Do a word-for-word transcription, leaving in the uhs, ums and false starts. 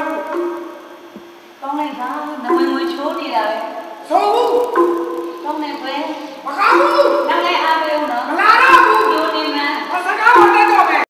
ကောင်းလိုက်ပါနမွေငွေချိုးနေတာပဲဆိုဘူးကောင်းနေပဲမကောင်း